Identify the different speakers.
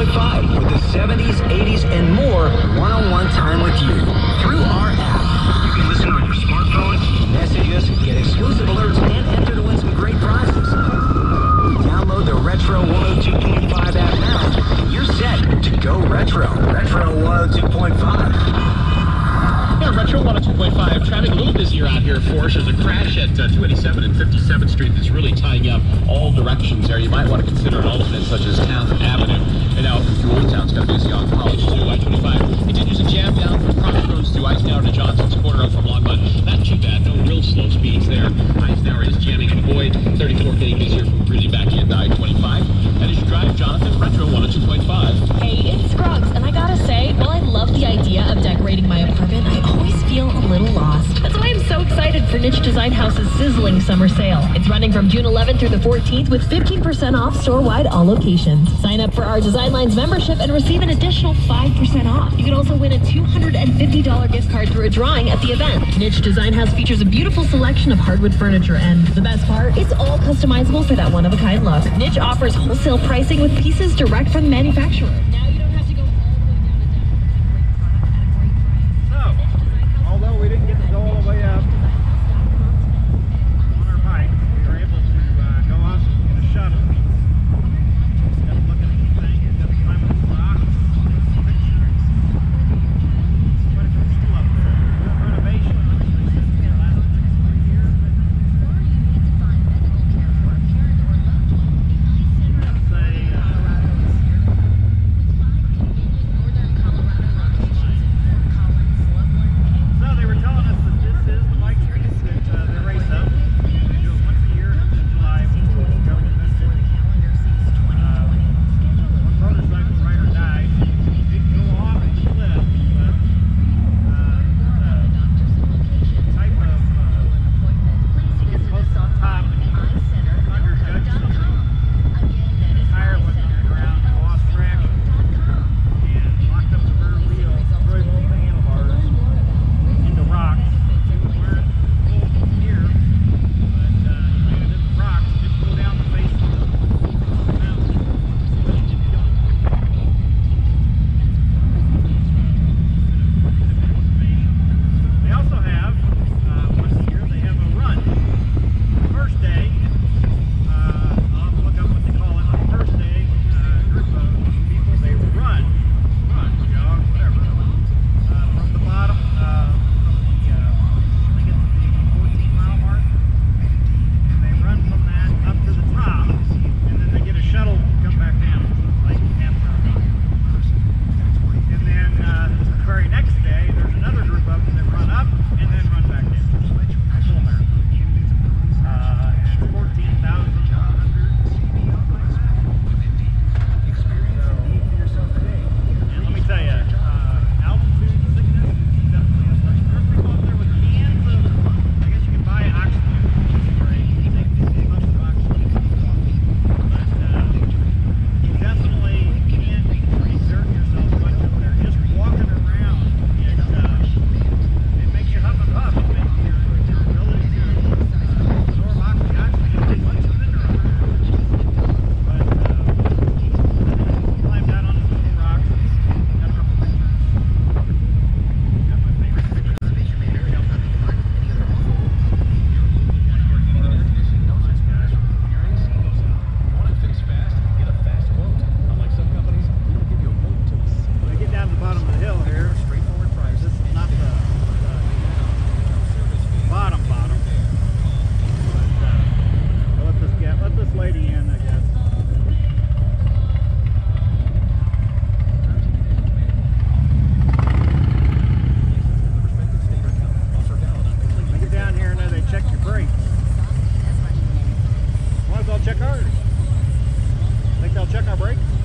Speaker 1: 102.5 with the 70s, 80s, and more one-on-one time with you through our app. You can listen on your smartphone, message us, get exclusive alerts, and enter to win some great prizes. Download the Retro 102.5 app now, and you're set to go retro. Retro 102.5.
Speaker 2: Yeah, Retro 102.5. Traffic a little busier out here for us. There's a crash at 287 and 57th Street that's really tying up all directions there. You might want to consider an alternate such as Town Avenue. And now through Old Town, it's got to be on College to I-25. Continues a jam down from Crossroads to Eisenhower to Johnson's corner up from Longmont. Not too bad. No real slow speeds there. Eisenhower is jamming in Boyd. 34 getting busier from really back into I-25. And as you drive, Jonathan, Retro 102.5.
Speaker 3: Hey, it's Scruggs, and I gotta say, while I love the idea of decorating my apartment, I always feel a little lost. That's why I'm so excited for Niche Design House's sizzling summer sale. It's running from June 11th through the 14th with 15% off store-wide all locations. Sign up for our Design Lines membership and receive an additional 5% off. You can also win a $250 gift card through a drawing at the event. Niche Design House features a beautiful selection of hardwood furniture, and the best part, it's all customizable for that one-of-a-kind look. Niche offers wholesale pricing with pieces direct from the manufacturer. Now you don't have to go all the way down to Denver.
Speaker 4: Although we didn't get to go all the way up on our bike, we were able to go up in a shuttle. Instead of looking at the thing, you got to climb up the rock. Quite a few people up there. Good renovation. They last 3 years. So they were telling us that this is the bike race that they race up. They do it once a year in July. One motorcycle rider died. He didn't go off the cliff, but the type of he gets close to the top and he underjudged something. The tire went on the ground, lost traction, and locked up the rear wheel, really both the handlebars into rocks. They weren't full here, but he landed in the rocks. Didn't go down the face of the mountain. They also have, once a year, they have a run. The first day, I'll have to look up what they call it. The first day, group of people, they run, jog, whatever, from the bottom, from the, I think it's the 14-mile mark, and they run from that up to the top, and then they get a shuttle to come back down, like half an hour. And then the very next day, there's another group of them that run up and then run back down. A full marathon. 14,000. And let me tell you, altitude sickness is definitely a thing. There's people up there with cans of, I guess you can buy oxygen, right? You can take these much of oxygen. But you definitely can't exert yourself much up there. Just walking around, it makes you huff and puff. It makes your ability to absorb oxygen much thinner up there. But climbed out onto some little rocks and got a couple pictures. Got my favorite picture. When I get down to the bottom of the hill here, straightforward price. This is not the bottom. But let this lady in, I guess. When you get down here, now they check your brakes. Might as well check ours. Think they'll check our brakes?